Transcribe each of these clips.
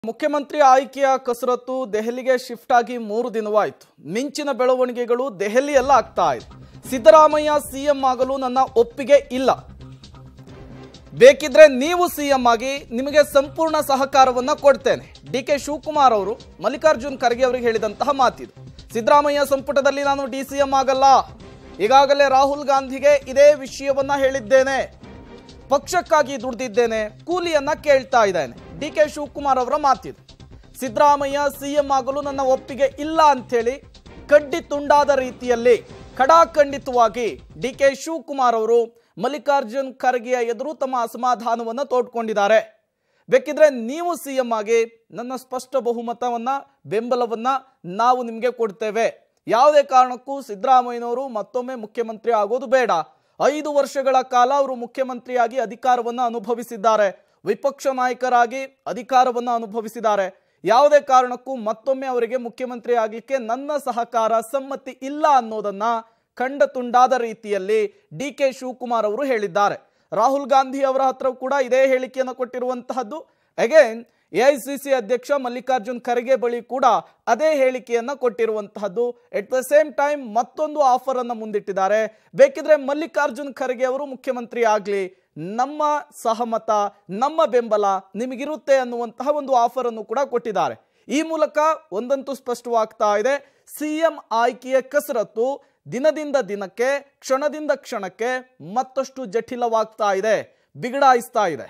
ಮುಖ್ಯಮಂತ್ರಿ ಆಯ್ಕೆಯ ಕಸರತ್ತು ದೆಹಲಿಗೆ ಶಿಫ್ಟ್ ಆಗಿ 3 ದಿನವಾಯಿತು. ಮಿಂಚಿನ ಬೆಳವಣಿಗೆಗಳು ದೆಹಲಿಯಲ್ಲ ಆಗ್ತಾ ಇದೆ. ಸಿದ್ದರಾಮಯ್ಯ ಸಿಎಂ ಆಗಲು ನನ್ನ ಒಪ್ಪಿಗೆ ಇಲ್ಲ. ಬೇಕಿದ್ರೆ ನೀವು ಸಿಎಂ ಆಗಿ ನಿಮಗೆ ಸಂಪೂರ್ಣ ಸಹಕಾರವನ್ನ ಕೊಡ್ತೇನೆ. ಡಿಕೆ ಶಿವಕುಮಾರ್ ಅವರು ಮಲ್ಲಿಕಾರ್ಜುನ್ ಖರ್ಗೆ ಅವರಿಗೆ ಹೇಳಿದಂತಹ ಮಾತಿದು. ಸಿದ್ದರಾಮಯ್ಯ ಸಂಪುಟದಲ್ಲಿ ನಾನು ಡಿಸಿಎಂ ಆಗಲ್ಲ. ಈಗಾಗಲೇ ರಾಹುಲ್ ಗಾಂಧಿಗೆ ಇದೇ ವಿಷಯವನ್ನ ಹೇಳಿದ್ದೇನೆ. ಪಕ್ಷಕ್ಕಾಗಿ ದುಡಿದಿದ್ದೇನೆ, ಕೂಲಿಯನ್ನ ಕೇಳ್ತಾ ಇದ್ದೇನೆ. ಡಿಕೆ ಶಿವಕುಮಾರ್ ಅವರ ಮಾತಿದು. ಸಿದ್ದರಾಮಯ್ಯ ಸಿಎಂ ಆಗಲು ನನ್ನ ಒಪ್ಪಿಗೆ ಇಲ್ಲ ಅಂತೇಳಿ ಕಡ್ಡಿ ತುಂಡಾದ ರೀತಿಯಲ್ಲಿ ಖಡಾಖಂಡಿತವಾಗಿ ಡಿಕೆ ಶಿವಕುಮಾರ್ ಅವರು ಮಲ್ಲಿಕಾರ್ಜುನ್ ಖರ್ಗೆಯ ಎದುರು ತಮ್ಮ ಅಸಮಾಧಾನವನ್ನು ತೋಡ್ಕೊಂಡಿದ್ದಾರೆ. ಬೇಕಿದ್ರೆ ನೀವು ಸಿಎಂ ಆಗಿ ನನ್ನ ಸ್ಪಷ್ಟ ಬಹುಮತವನ್ನ ಬೆಂಬಲವನ್ನ ನಾವು ನಿಮಗೆ ಕೊಡ್ತೇವೆ. ಯಾವುದೇ ಕಾರಣಕ್ಕೂ ಸಿದ್ದರಾಮಯ್ಯನವರು ಮತ್ತೊಮ್ಮೆ ಮುಖ್ಯಮಂತ್ರಿ ಆಗೋದು ಬೇಡ. 5 ವರ್ಷಗಳ ಕಾಲ ಅವರು ಮುಖ್ಯಮಂತ್ರಿಯಾಗಿ ಅಧಿಕಾರವನ್ನು ಅನುಭವಿಸಿದ್ದಾರೆ, ವಿಪಕ್ಷ ನಾಯಕರಾಗಿ ಅಧಿಕಾರವನ್ನು ಅನುಭವಿಸಿದ್ದಾರೆ. ಯಾವುದೇ ಕಾರಣಕ್ಕೂ ಮತ್ತೊಮ್ಮೆ ಅವರಿಗೆ ಮುಖ್ಯಮಂತ್ರಿ ಆಗಲಿಕ್ಕೆ ನನ್ನ ಸಹಕಾರ ಸಮ್ಮತಿ ಇಲ್ಲ ಅನ್ನೋದನ್ನ ಖಂಡ ತುಂಡಾದ ರೀತಿಯಲ್ಲಿ ಡಿಕೆ ಶಿವಕುಮಾರ್ ಅವರು ಹೇಳಿದ್ದಾರೆ. ರಾಹುಲ್ ಗಾಂಧಿ ಅವರ ಹತ್ರ ಕೂಡ ಇದೇ ಹೇಳಿಕೆಯನ್ನು ಕೊಟ್ಟಿರುವಂತಹದ್ದು. ಅಗೇನ್ ಎಐಸಿಸಿ ಅಧ್ಯಕ್ಷ ಮಲ್ಲಿಕಾರ್ಜುನ್ ಖರ್ಗೆ ಬಳಿ ಕೂಡ ಅದೇ ಹೇಳಿಕೆಯನ್ನ ಕೊಟ್ಟಿರುವಂತಹದ್ದು. ಎಟ್ ದ ಸೇಮ್ ಟೈಮ್ ಮತ್ತೊಂದು ಆಫರ್ ಅನ್ನು ಮುಂದಿಟ್ಟಿದ್ದಾರೆ. ಬೇಕಿದ್ರೆ ಮಲ್ಲಿಕಾರ್ಜುನ್ ಖರ್ಗೆ ಅವರು ಮುಖ್ಯಮಂತ್ರಿ ಆಗಲಿ, ನಮ್ಮ ಸಹಮತ ನಮ್ಮ ಬೆಂಬಲ ನಿಮಗಿರುತ್ತೆ ಅನ್ನುವಂತಹ ಒಂದು ಆಫರ್ ಅನ್ನು ಕೂಡ ಕೊಟ್ಟಿದ್ದಾರೆ. ಈ ಮೂಲಕ ಒಂದಂತೂ ಸ್ಪಷ್ಟವಾಗ್ತಾ ಇದೆ, ಸಿಎಂ ಆಯ್ಕೆಯ ಕಸರತ್ತು ದಿನದಿಂದ ದಿನಕ್ಕೆ ಕ್ಷಣದಿಂದ ಕ್ಷಣಕ್ಕೆ ಮತ್ತಷ್ಟು ಜಟಿಲವಾಗ್ತಾ ಇದೆ, ಬಿಗಡಾಯಿಸ್ತಾ ಇದೆ.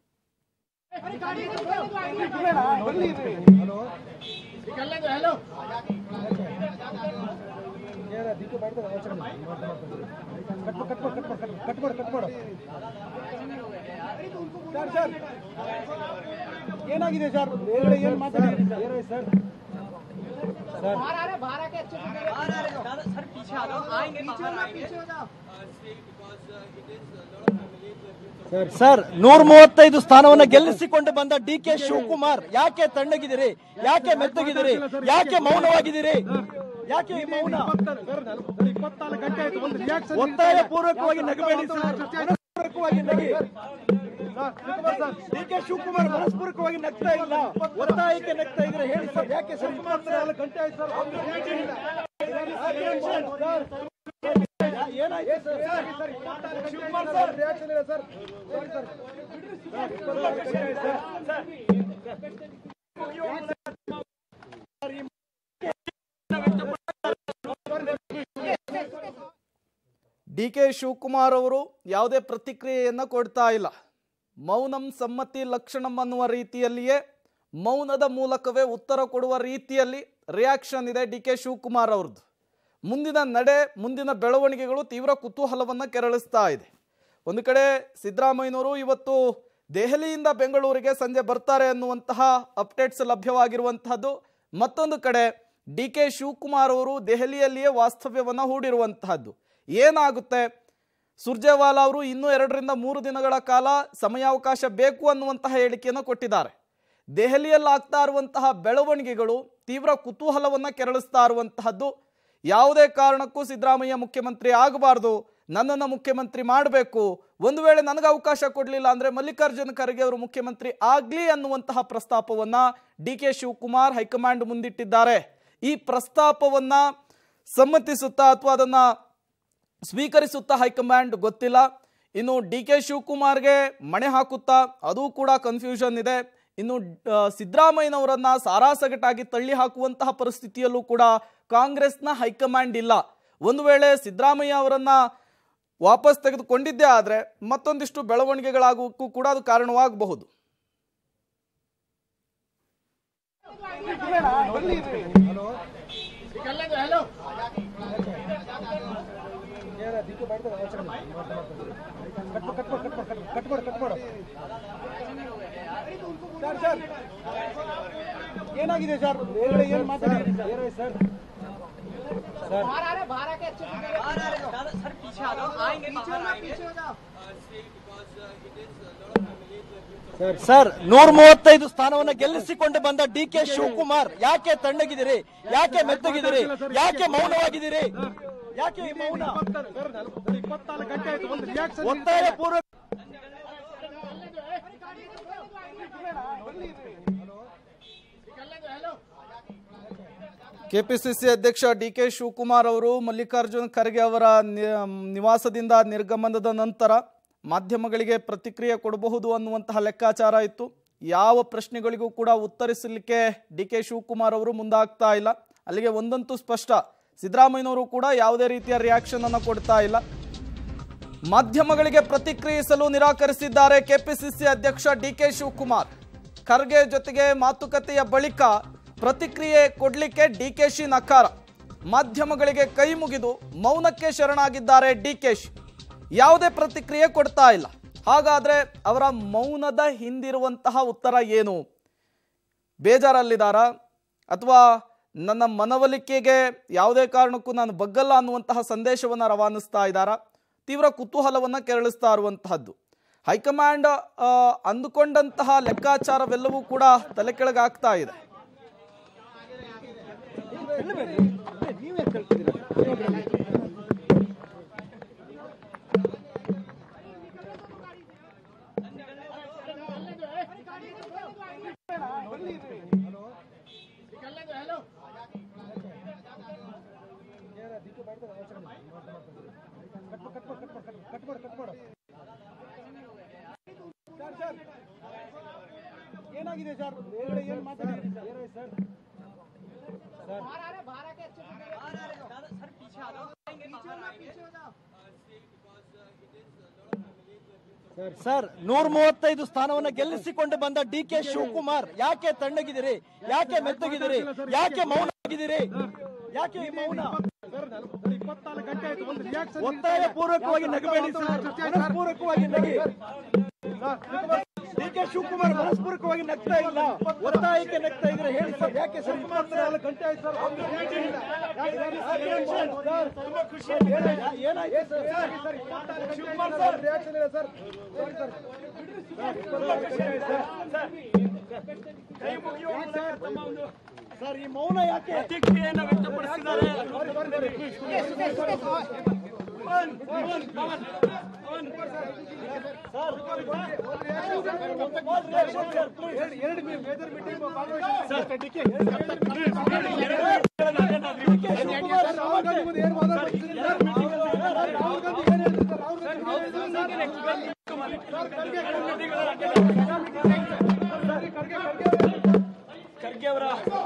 ಏನಾಗಿದೆ ಸರ್? ಏನು ಮಾತಾಡಿದ್ರಿ ಸರ್? ಸರ್ 135 ಸ್ಥಾನವನ್ನು ಗೆಲ್ಲಿಸಿಕೊಂಡು ಬಂದ ಡಿಕೆ ಶಿವಕುಮಾರ್ ಯಾಕೆ ತಣ್ಣಗಿದ್ದೀರಿ? ಯಾಕೆ ಮೆತ್ತಗಿದ್ದೀರಿ? ಯಾಕೆ ಮೌನವಾಗಿದ್ದೀರಿ? ಯಾಕೆ ಮೌನ? 24 ಗಂಟೆ ಆಯ್ತು, ಒಂದು ರಿಯಾಕ್ಷನ್. ಒತ್ತಾಯ ಪೂರ್ವಕವಾಗಿ ನಗಬೇಡಿ ಸರ್, ಮನಸ್ಪೂರ್ವಕವಾಗಿ ನಗಿ. ಡಿಕೆ ಶಿವಕುಮಾರ್ ಮನಸ್ಪೂರ್ವಕವಾಗಿ ನಗ್ತಾ ಇಲ್ಲ, ಒತ್ತಾಯಕ್ಕೆ ನಗ್ತಾ ಇದ್ರೆ ಹೇಳಿ ಸರ್, ಯಾಕೆ ಸರ್? 24 ಗಂಟೆ ಆಯ್ತು ಸರ್, ಏನಾಯ್ತು ಸರ್? ಶಿವಕುಮಾರ್ ಸರ್ ರಿಯಾಕ್ಷನ್ ಇಲ್ಲ ಸರ್. ಡಿಕೆ ಶಿವಕುಮಾರ್ ಅವರು ಯಾವುದೇ ಪ್ರತಿಕ್ರಿಯೆಯನ್ನು ಕೊಡ್ತಾ ಇಲ್ಲ. ಮೌನಂ ಸಮ್ಮತಿ ಲಕ್ಷಣಂ ಅನ್ನುವ ರೀತಿಯಲ್ಲಿಯೇ ಮೌನದ ಮೂಲಕವೇ ಉತ್ತರ ಕೊಡುವ ರೀತಿಯಲ್ಲಿ ರಿಯಾಕ್ಷನ್ ಇದೆ ಡಿಕೆ ಶಿವಕುಮಾರ್ ಅವ್ರದ್ದು. ಮುಂದಿನ ನಡೆ, ಮುಂದಿನ ಬೆಳವಣಿಗೆಗಳು ತೀವ್ರ ಕುತೂಹಲವನ್ನು ಕೆರಳಿಸ್ತಾ ಇದೆ. ಒಂದು ಕಡೆ ಸಿದ್ದರಾಮಯ್ಯನವರು ಇವತ್ತು ದೆಹಲಿಯಿಂದ ಬೆಂಗಳೂರಿಗೆ ಸಂಜೆ ಬರ್ತಾರೆ ಅನ್ನುವಂತಹ ಅಪ್ಡೇಟ್ಸ್ ಲಭ್ಯವಾಗಿರುವಂತಹದ್ದು. ಮತ್ತೊಂದು ಕಡೆ ಡಿಕೆ ಶಿವಕುಮಾರ್ ಅವರು ದೆಹಲಿಯಲ್ಲಿಯೇ ವಾಸ್ತವ್ಯವನ್ನು ಹೂಡಿರುವಂತಹದ್ದು. ಏನಾಗುತ್ತೆ? ಸುರ್ಜೇವಾಲಾ ಅವರು ಇನ್ನೂ 2 ರಿಂದ 3 ದಿನಗಳ ಕಾಲ ಸಮಯಾವಕಾಶ ಬೇಕು ಅನ್ನುವಂತಹ ಹೇಳಿಕೆಯನ್ನು ಕೊಟ್ಟಿದ್ದಾರೆ. ದೆಹಲಿಯಲ್ಲಿ ಆಗ್ತಾ ಇರುವಂತಹ ಬೆಳವಣಿಗೆಗಳು ತೀವ್ರ ಕುತೂಹಲವನ್ನು ಕೆರಳಿಸ್ತಾ ಇರುವಂತಹದ್ದು. ಯಾವುದೇ ಕಾರಣಕ್ಕೂ ಸಿದ್ದರಾಮಯ್ಯ ಮುಖ್ಯಮಂತ್ರಿ ಆಗಬಾರ್ದು, ನನ್ನನ್ನು ಮುಖ್ಯಮಂತ್ರಿ ಮಾಡಬೇಕು, ಒಂದು ವೇಳೆ ನನಗೆ ಅವಕಾಶ ಕೊಡಲಿಲ್ಲ ಅಂದರೆ ಮಲ್ಲಿಕಾರ್ಜುನ್ ಖರ್ಗೆ ಅವರು ಮುಖ್ಯಮಂತ್ರಿ ಆಗಲಿ ಅನ್ನುವಂತಹ ಪ್ರಸ್ತಾಪವನ್ನು ಡಿಕೆ ಶಿವಕುಮಾರ್ ಹೈಕಮಾಂಡ್ ಮುಂದಿಟ್ಟಿದ್ದಾರೆ. ಈ ಪ್ರಸ್ತಾಪವನ್ನು ಸಮ್ಮತಿಸುತ್ತಾ ಅಥವಾ ಅದನ್ನು ಸ್ವೀಕರಿಸುತ್ತಾ ಹೈಕಮಾಂಡ್ ಗೊತ್ತಿಲ್ಲ. ಇನ್ನು ಡಿಕೆ ಶಿವಕುಮಾರ್ಗೆ ಮಣೆ ಹಾಕುತ್ತಾ, ಅದು ಕೂಡ ಕನ್ಫ್ಯೂಷನ್ ಇದೆ. ಇನ್ನು ಸಿದ್ದರಾಮಯ್ಯನವರನ್ನ ಸಾರಾಸಗಟಾಗಿ ತಳ್ಳಿ ಹಾಕುವಂತಹ ಪರಿಸ್ಥಿತಿಯಲ್ಲೂ ಕೂಡ ಕಾಂಗ್ರೆಸ್ನ ಹೈಕಮಾಂಡ್ ಇಲ್ಲ. ಒಂದು ವೇಳೆ ಸಿದ್ದರಾಮಯ್ಯ ಅವರನ್ನ ವಾಪಸ್ ತೆಗೆದುಕೊಂಡಿದ್ದೇ ಆದರೆ ಮತ್ತೊಂದಿಷ್ಟು ಬೆಳವಣಿಗೆಗಳಾಗೋಕ್ಕೂ ಕೂಡ ಅದು ಕಾರಣವಾಗಬಹುದು. ಏನಾಗಿದೆ ಸರ್? ಏನು ಮಾತಾಡಿದ್ರಿ ಸರ್? ಸರ್ 135 ಸ್ಥಾನವನ್ನು ಗೆಲ್ಲಿಸಿಕೊಂಡು ಬಂದ ಡಿಕೆ ಶಿವಕುಮಾರ್ ಯಾಕೆ ತಣ್ಣಗಿದ್ದೀರಿ? ಯಾಕೆ ಮೆತ್ತಗಿದ್ದೀರಿ? ಯಾಕೆ ಮೌನವಾಗಿದ್ದೀರಿ? ಯಾಕೆ ಮೌನ? 24 ಗಂಟೆ ಆಯ್ತು, ಒಂದು ರಿಯಾಕ್ಷನ್. ಒತ್ತಾಯ ಪೂರ್ವಕ ಕೆಪಿಸಿಸಿ ಅಧ್ಯಕ್ಷ ಡಿಕೆ ಶಿವಕುಮಾರ್ ಅವರು ಮಲ್ಲಿಕಾರ್ಜುನ್ ಖರ್ಗೆ ಅವರ ನಿವಾಸದಿಂದ ನಿರ್ಗಮನದ ನಂತರ ಮಾಧ್ಯಮಗಳಿಗೆ ಪ್ರತಿಕ್ರಿಯೆ ಕೊಡಬಹುದು ಅನ್ನುವಂತಹ ಲೆಕ್ಕಾಚಾರ ಇತ್ತು. ಯಾವ ಪ್ರಶ್ನೆಗಳಿಗೂ ಕೂಡ ಉತ್ತರಿಸಲಿಕ್ಕೆ ಡಿಕೆ ಶಿವಕುಮಾರ್ ಅವರು ಮುಂದಾಗ್ತಾ ಇಲ್ಲ. ಅಲ್ಲಿಗೆ ಒಂದಂತೂ ಸ್ಪಷ್ಟ, ಸಿದ್ದರಾಮಯ್ಯನವರು ಕೂಡ ಯಾವುದೇ ರೀತಿಯ ರಿಯಾಕ್ಷನ್ ಅನ್ನು ಕೊಡ್ತಾ ಇಲ್ಲ. ಮಾಧ್ಯಮಗಳಿಗೆ ಪ್ರತಿಕ್ರಿಯಿಸಲು ನಿರಾಕರಿಸಿದ್ದಾರೆ ಕೆಪಿಸಿಸಿ ಅಧ್ಯಕ್ಷ ಡಿಕೆ ಶಿವಕುಮಾರ್. ಖರ್ಗೆ ಜೊತೆಗೆ ಮಾತುಕತೆಯ ಬಳಿಕ ಪ್ರತಿಕ್ರಿಯೆ ಕೊಡಲಿಕ್ಕೆ ಡಿಕೆಶಿ ನಕಾರ. ಮಾಧ್ಯಮಗಳಿಗೆ ಕೈ ಮುಗಿದು ಮೌನಕ್ಕೆ ಶರಣಾಗಿದ್ದಾರೆ ಡಿಕೆಶಿ. ಯಾವುದೇ ಪ್ರತಿಕ್ರಿಯೆ ಕೊಡ್ತಾ ಇಲ್ಲ. ಹಾಗಾದ್ರೆ ಅವರ ಮೌನದ ಹಿಂದಿರುವಂತಹ ಉತ್ತರ ಏನು? ಬೇಜಾರಲ್ಲಿದ್ದಾರಾ ಅಥವಾ ನನ್ನ ಮನವೊಲಿಕೆಗೆ ಯಾವುದೇ ಕಾರಣಕ್ಕೂ ನಾನು ಬಗ್ಗಲ್ಲ ಅನ್ನುವಂತಹ ಸಂದೇಶವನ್ನು ರವಾನಿಸ್ತಾ ಇದ್ದಾರಾ? ತೀವ್ರ ಕುತೂಹಲವನ್ನು ಕೆರಳಿಸ್ತಾ ಇರುವಂತಹದ್ದು. ಹೈಕಮಾಂಡ್ ಅಂದುಕೊಂಡಂತಹ ಲೆಕ್ಕಾಚಾರವೆಲ್ಲವೂ ಕೂಡ ತಲೆ ಕೆಳಗಾಗ್ತಾ ಇದೆ. ಏನಾಗಿದೆ ಸರ್? ಏನು ಮಾತಾಡಿದ್ರಿ ಸರ್? ಸರ್ 135 ಸ್ಥಾನವನ್ನು ಗೆಲ್ಲಿಸಿಕೊಂಡು ಬಂದ ಡಿಕೆ ಶಿವಕುಮಾರ್ ಯಾಕೆ ತಣ್ಣಗಿದ್ದೀರಿ? ಯಾಕೆ ಮೆತ್ತಗಿದ್ದೀರಿ? ಯಾಕೆ ಮೌನ ಆಗಿದ್ದೀರಿ? ಯಾಕೆ ಈ ಮೌನ? ಒತ್ತಾಯ ಪೂರ್ವಕವಾಗಿ ನಗಬೇಡಿ ಸರ್, ಮನಸ್ಪೂರ್ವಕವಾಗಿ ನಗಿ. ಡಿಕೆ ಶಿವಕುಮಾರ್ ಮನಸ್ಪೂರ್ವಕವಾಗಿ ನಗ್ತಾ ಇಲ್ಲ, ಒತ್ತಾಯಕ್ಕೆ ನಗ್ತಾ ಇದ್ರೆ ಹೇಳಿ ಸರ್. ಯಾಕೆ ಸರ್ 24 ಗಂಟೆ ಆಯ್ತು ಸರ್? ಏನಾಯ್ತು ಸರ್? ಈ ಮೌನ ಯಾಕೆ? ಪ್ರತಿಕ್ರಿಯೆಯನ್ನು ವ್ಯಕ್ತಪಡಿಸಿದ್ದಾರೆ. ಖರ್ಗೆ ಅವರ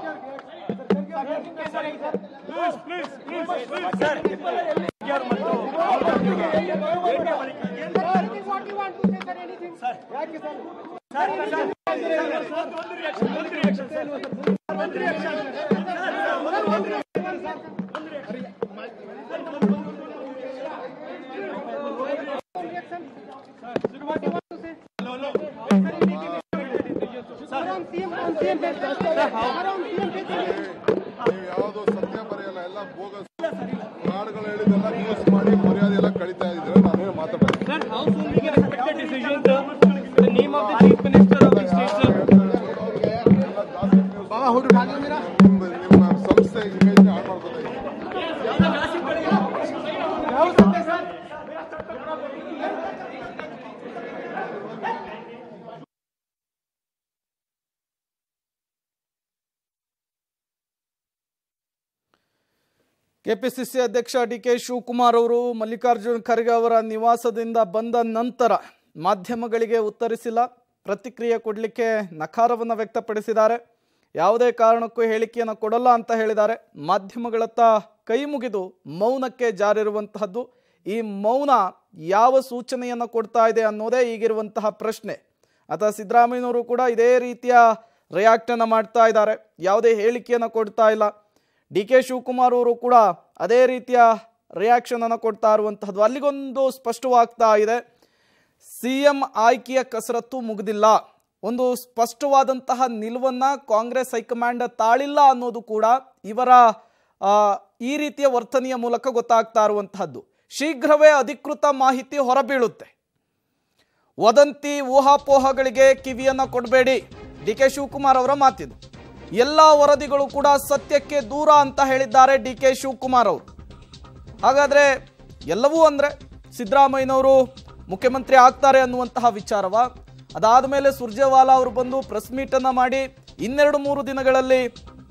ಯಾವುದು ಸತ್ಯ ಬರೆಯಲ್ಲ, ಎಲ್ಲ ಬೋಗಸ್ ನಾಡುಗಳು ಹೇಳಿದೆಲ್ಲ ನ್ಯೂಸ್ ಮಾಡಿ ಮರ್ಯಾದೆ ಎಲ್ಲ ಕಳೀತಾ ಇದ್ರೆ ನಾನೇನು ಮಾತಾಡ್ತೀನಿ. ನಿಮ್ಮ ಸಂಸ್ಥೆ ಇಮೇಜ್ ಹಾಳು ಮಾಡ್ತದೆ. ಕೆಪಿಸಿಸಿ ಅಧ್ಯಕ್ಷ ಡಿಕೆ ಶಿವಕುಮಾರ್ ಅವರು ಮಲ್ಲಿಕಾರ್ಜುನ್ ಖರ್ಗೆ ಅವರ ನಿವಾಸದಿಂದ ಬಂದ ನಂತರ ಮಾಧ್ಯಮಗಳಿಗೆ ಉತ್ತರಿಸಿಲ್ಲ. ಪ್ರತಿಕ್ರಿಯೆ ಕೊಡಲಿಕ್ಕೆ ನಕಾರವನ್ನು ವ್ಯಕ್ತಪಡಿಸಿದ್ದಾರೆ. ಯಾವುದೇ ಕಾರಣಕ್ಕೂ ಹೇಳಿಕೆಯನ್ನು ಕೊಡಲ್ಲ ಅಂತ ಹೇಳಿದ್ದಾರೆ. ಮಾಧ್ಯಮಗಳತ್ತ ಕೈ ಮುಗಿದು ಮೌನಕ್ಕೆ ಜಾರಿರುವಂತಹದ್ದು. ಈ ಮೌನ ಯಾವ ಸೂಚನೆಯನ್ನು ಕೊಡ್ತಾ ಇದೆ ಅನ್ನೋದೇ ಈಗಿರುವಂತಹ ಪ್ರಶ್ನೆ. ಅಥವಾ ಸಿದ್ದರಾಮಯ್ಯನವರು ಕೂಡ ಇದೇ ರೀತಿಯ ರಿಯಾಕ್ಟನ್ನು ಮಾಡ್ತಾ ಇದ್ದಾರೆ, ಯಾವುದೇ ಹೇಳಿಕೆಯನ್ನು ಕೊಡ್ತಾ ಇಲ್ಲ. ಡಿ ಕೆ ಶಿವಕುಮಾರ್ ಅವರು ಕೂಡ ಅದೇ ರೀತಿಯ ರಿಯಾಕ್ಷನ್ ಅನ್ನು ಕೊಡ್ತಾ ಇರುವಂತಹದ್ದು. ಅಲ್ಲಿಗೊಂದು ಸ್ಪಷ್ಟವಾಗ್ತಾ ಇದೆ, ಸಿಎಂ ಆಯ್ಕೆಯ ಕಸರತ್ತು ಮುಗಿದಿಲ್ಲ. ಒಂದು ಸ್ಪಷ್ಟವಾದಂತಹ ನಿಲುವನ್ನು ಕಾಂಗ್ರೆಸ್ ಹೈಕಮಾಂಡ್ ತಾಳಿಲ್ಲ ಅನ್ನೋದು ಕೂಡ ಇವರ ಈ ರೀತಿಯ ವರ್ತನೆಯ ಮೂಲಕ ಗೊತ್ತಾಗ್ತಾ ಇರುವಂತಹದ್ದು. ಶೀಘ್ರವೇ ಅಧಿಕೃತ ಮಾಹಿತಿ ಹೊರಬೀಳುತ್ತೆ. ವದಂತಿ ಊಹಾಪೋಹಗಳಿಗೆ ಕಿವಿಯನ್ನು ಕೊಡಬೇಡಿ, ಡಿ ಕೆ ಶಿವಕುಮಾರ್ ಅವರ ಮಾತಿದು. ಎಲ್ಲ ವರದಿಗಳು ಕೂಡ ಸತ್ಯಕ್ಕೆ ದೂರ ಅಂತ ಹೇಳಿದ್ದಾರೆ ಡಿ ಕೆ ಶಿವಕುಮಾರ್ ಅವರು. ಹಾಗಾದ್ರೆ ಎಲ್ಲವೂ ಅಂದರೆ ಸಿದ್ದರಾಮಯ್ಯನವರು ಮುಖ್ಯಮಂತ್ರಿ ಆಗ್ತಾರೆ ಅನ್ನುವಂತಹ ವಿಚಾರವ? ಅದಾದ ಮೇಲೆ ಸುರ್ಜೇವಾಲಾ ಅವರು ಬಂದು ಪ್ರೆಸ್ ಮೀಟನ್ನು ಮಾಡಿ 2-3 ದಿನಗಳಲ್ಲಿ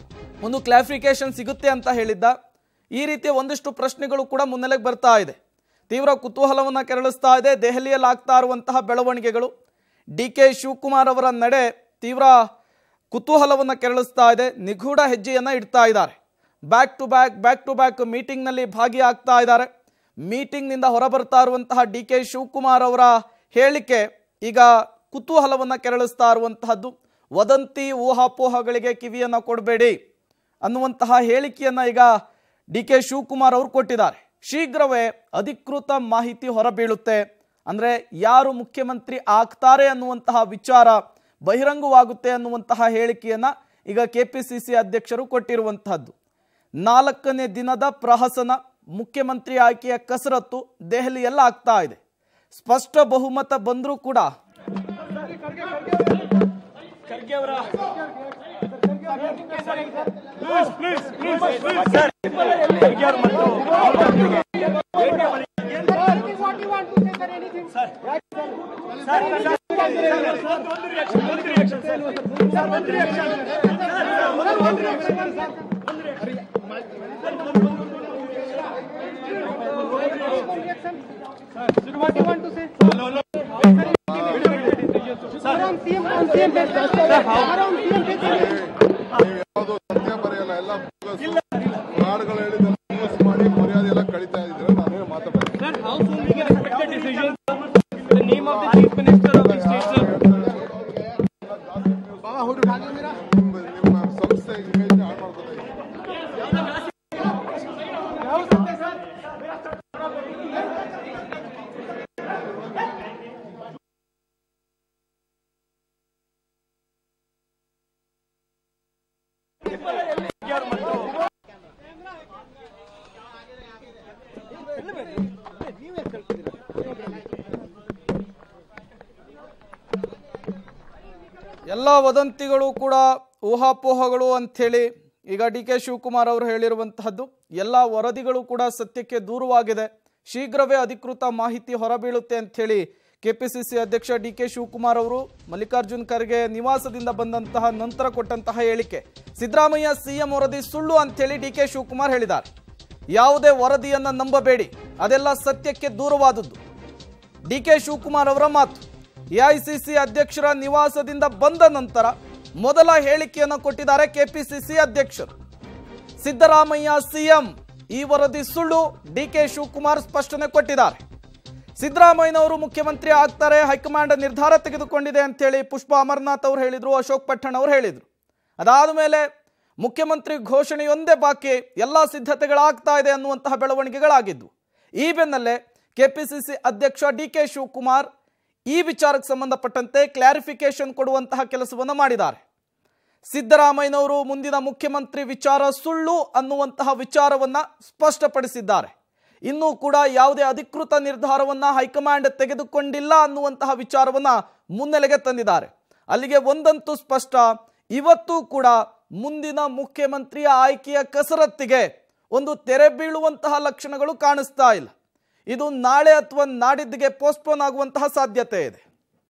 ಒಂದು ಕ್ಲಾರಿಫಿಕೇಶನ್ ಸಿಗುತ್ತೆ ಅಂತ ಹೇಳಿದ್ದ. ಈ ರೀತಿಯ ಒಂದಿಷ್ಟು ಪ್ರಶ್ನೆಗಳು ಕೂಡ ಮುನ್ನೆಲೆಗೆ ಬರ್ತಾ ಇದೆ. ತೀವ್ರ ಕುತೂಹಲವನ್ನು ಕೆರಳಿಸ್ತಾ ಇದೆ ದೆಹಲಿಯಲ್ಲಿ ಆಗ್ತಾ ಇರುವಂತಹ ಬೆಳವಣಿಗೆಗಳು. DK ಶಿವಕುಮಾರ್ ಅವರ ನಡೆ ತೀವ್ರ ಕುತೂಹಲವನ್ನು ಕೆರಳಿಸ್ತಾ ಇದೆ. ನಿಗೂಢ ಹೆಜ್ಜೆಯನ್ನು ಇಡ್ತಾ ಇದ್ದಾರೆ. ಬ್ಯಾಕ್ ಟು ಬ್ಯಾಕ್ ಮೀಟಿಂಗ್ನಲ್ಲಿ ಭಾಗಿಯಾಗ್ತಾ ಇದ್ದಾರೆ. ಮೀಟಿಂಗ್ನಿಂದ ಹೊರಬರ್ತಾ ಇರುವಂತಹ DK ಶಿವಕುಮಾರ್ ಅವರ ಹೇಳಿಕೆ ಈಗ ಕುತೂಹಲವನ್ನು ಕೆರಳಿಸ್ತಾ ಇರುವಂತಹದ್ದು. ವದಂತಿ ಊಹಾಪೋಹಗಳಿಗೆ ಕಿವಿಯನ್ನು ಕೊಡಬೇಡಿ ಅನ್ನುವಂತಹ ಹೇಳಿಕೆಯನ್ನು ಈಗ DK ಶಿವಕುಮಾರ್ ಅವರು ಕೊಟ್ಟಿದ್ದಾರೆ. ಶೀಘ್ರವೇ ಅಧಿಕೃತ ಮಾಹಿತಿ ಹೊರಬೀಳುತ್ತೆ, ಅಂದರೆ ಯಾರು ಮುಖ್ಯಮಂತ್ರಿ ಆಗ್ತಾರೆ ಅನ್ನುವಂತಹ ವಿಚಾರ ಬಹಿರಂಗವಾಗುತ್ತೆ ಅನ್ನುವಂತಹ ಹೇಳಿಕೆಯನ್ನು ಈಗ KPCC ಅಧ್ಯಕ್ಷರು ಕೊಟ್ಟಿರುವಂತಹದ್ದು. 4ನೇ ದಿನದ ಪ್ರಹಸನ, ಮುಖ್ಯಮಂತ್ರಿ ಆಯ್ಕೆಯ ಕಸರತ್ತು ದೆಹಲಿಯಲ್ಲಿ ಆಗ್ತಾ ಇದೆ. ಸ್ಪಷ್ಟ ಬಹುಮತ ಬಂದರೂ ಕೂಡ ಯಾವುದು ಸತ್ಯ ಬರೆಯಲ್ಲ, ಎಲ್ಲ ನಾಡುಗಳು ಹೇಳಿದ್ದೆಲ್ಲ ಯೂಸ್ ಮಾಡಿ ಮರ್ಯಾದೆ ಎಲ್ಲ ಕಳೀತಾ ಇದ್ರೆ ನಾನೇನು ಮಾತಾಡ್ತೀನಿ. ನಿಮ್ಮ ಸಂಸ್ಥೆ ಇಮೇಜ್ ಹಾಳು ಮಾಡ್ಕೊತಾ ಇದ್ದೀವಿ. ಎಲ್ಲ ವದಂತಿಗಳು ಕೂಡ ಊಹಾಪೋಹಗಳು ಅಂಥೇಳಿ ಈಗ DK ಶಿವಕುಮಾರ್ ಅವರು ಹೇಳಿರುವಂತಹದ್ದು. ಎಲ್ಲ ವರದಿಗಳು ಕೂಡ ಸತ್ಯಕ್ಕೆ ದೂರವಾಗಿದೆ. ಶೀಘ್ರವೇ ಅಧಿಕೃತ ಮಾಹಿತಿ ಹೊರಬೀಳುತ್ತೆ ಅಂಥೇಳಿ KPCC ಅಧ್ಯಕ್ಷ DK ಶಿವಕುಮಾರ್ ಅವರು ಮಲ್ಲಿಕಾರ್ಜುನ್ ಖರ್ಗೆ ನಿವಾಸದಿಂದ ಬಂದಂತಹ ನಂತರ ಕೊಟ್ಟಂತಹ ಹೇಳಿಕೆ. ಸಿದ್ದರಾಮಯ್ಯ CM ವರದಿ ಸುಳ್ಳು ಅಂಥೇಳಿ DK ಶಿವಕುಮಾರ್ ಹೇಳಿದ್ದಾರೆ. ಯಾವುದೇ ವರದಿಯನ್ನು ನಂಬಬೇಡಿ, ಅದೆಲ್ಲ ಸತ್ಯಕ್ಕೆ ದೂರವಾದದ್ದು. DK ಶಿವಕುಮಾರ್ ಅವರ ಮಾತು. AICC ಅಧ್ಯಕ್ಷರ ನಿವಾಸದಿಂದ ಬಂದ ನಂತರ ಮೊದಲ ಹೇಳಿಕೆಯನ್ನು ಕೊಟ್ಟಿದ್ದಾರೆ KPCC ಅಧ್ಯಕ್ಷರು. ಸಿದ್ದರಾಮಯ್ಯ CM, ಈ ವರದಿ ಸುಳ್ಳು, DK ಶಿವಕುಮಾರ್ ಸ್ಪಷ್ಟನೆ ಕೊಟ್ಟಿದ್ದಾರೆ. ಸಿದ್ದರಾಮಯ್ಯನವರು ಮುಖ್ಯಮಂತ್ರಿ ಆಗ್ತಾರೆ, ಹೈಕಮಾಂಡ್ ನಿರ್ಧಾರ ತೆಗೆದುಕೊಂಡಿದೆ ಅಂತೇಳಿ ಪುಷ್ಪಾ ಅಮರನಾಥ್ ಅವರು ಹೇಳಿದ್ರು, ಅಶೋಕ್ ಪಟ್ಟಣ್ ಅವರು ಹೇಳಿದ್ರು. ಅದಾದ ಮೇಲೆ ಮುಖ್ಯಮಂತ್ರಿ ಘೋಷಣೆಯೊಂದೇ ಬಾಕಿ, ಎಲ್ಲ ಸಿದ್ಧತೆಗಳಾಗ್ತಾ ಇದೆ ಅನ್ನುವಂತಹ ಬೆಳವಣಿಗೆಗಳಾಗಿದ್ವು. ಈ ಬೆನ್ನಲ್ಲೇ KPCC ಅಧ್ಯಕ್ಷ DK ಶಿವಕುಮಾರ್ ಈ ವಿಚಾರಕ್ಕೆ ಸಂಬಂಧಪಟ್ಟಂತೆ ಕ್ಲಾರಿಫಿಕೇಶನ್ ಕೊಡುವಂತಹ ಕೆಲಸವನ್ನು ಮಾಡಿದ್ದಾರೆ. ಸಿದ್ದರಾಮಯ್ಯನವರು ಮುಂದಿನ ಮುಖ್ಯಮಂತ್ರಿ ವಿಚಾರ ಸುಳ್ಳು ಅನ್ನುವಂತಹ ವಿಚಾರವನ್ನು ಸ್ಪಷ್ಟಪಡಿಸಿದ್ದಾರೆ. ಇನ್ನೂ ಕೂಡ ಯಾವುದೇ ಅಧಿಕೃತ ನಿರ್ಧಾರವನ್ನು ಹೈಕಮಾಂಡ್ ತೆಗೆದುಕೊಂಡಿಲ್ಲ ಅನ್ನುವಂತಹ ವಿಚಾರವನ್ನು ಮುನ್ನೆಲೆಗೆ ತಂದಿದ್ದಾರೆ. ಅಲ್ಲಿಗೆ ಒಂದಂತೂ ಸ್ಪಷ್ಟ, ಇವತ್ತು ಕೂಡ ಮುಂದಿನ ಮುಖ್ಯಮಂತ್ರಿಯ ಆಯ್ಕೆಯ ಕಸರತ್ತಿಗೆ ಒಂದು ತೆರೆ ಬೀಳುವಂತಹ ಲಕ್ಷಣಗಳು ಕಾಣಿಸ್ತಾ ಇಲ್ಲ. ಇದು ನಾಳೆ ಅಥವಾ ನಾಡಿದ್ದಿಗೆ ಪೋಸ್ಟ್ಪೋನ್ ಆಗುವಂತಹ ಸಾಧ್ಯತೆ ಇದೆ.